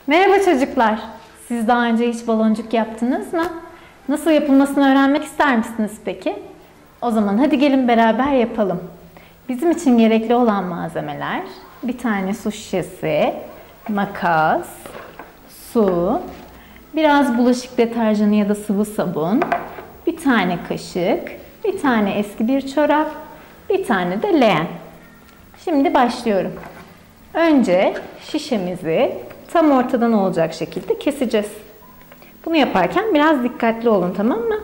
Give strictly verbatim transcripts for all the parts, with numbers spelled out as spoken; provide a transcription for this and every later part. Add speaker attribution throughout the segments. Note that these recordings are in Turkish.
Speaker 1: Merhaba çocuklar. Siz daha önce hiç baloncuk yaptınız mı? Nasıl yapılmasını öğrenmek ister misiniz peki? O zaman hadi gelin beraber yapalım. Bizim için gerekli olan malzemeler: bir tane su şişesi, makas, su, biraz bulaşık deterjanı ya da sıvı sabun, bir tane kaşık, bir tane eski bir çorap, bir tane de leğen. Şimdi başlıyorum. Önce şişemizi tam ortadan olacak şekilde keseceğiz. Bunu yaparken biraz dikkatli olun, tamam mı?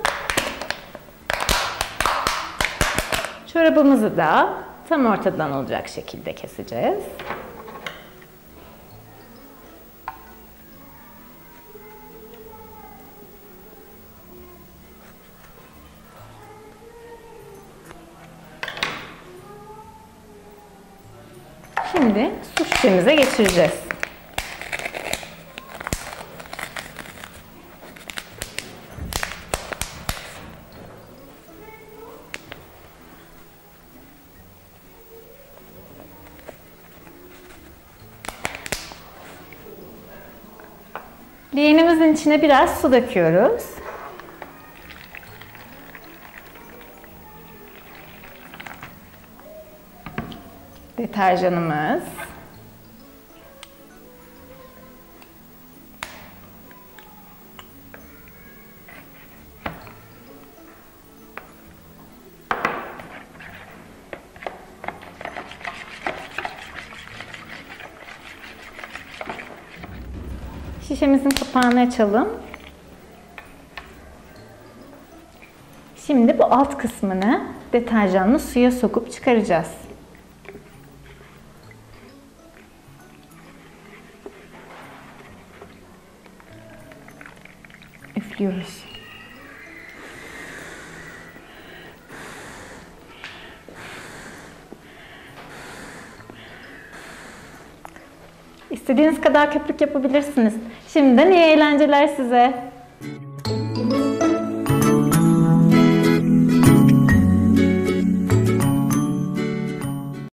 Speaker 1: Çorabımızı da tam ortadan olacak şekilde keseceğiz. Şimdi su şişemize geçireceğiz. Leğenimizin içine biraz su döküyoruz. Deterjanımız. Şişemizin kapağını açalım. Şimdi bu alt kısmını deterjanlı suya sokup çıkaracağız. Üflüyoruz. İstediğiniz kadar köpük yapabilirsiniz. Şimdiden iyi eğlenceler size.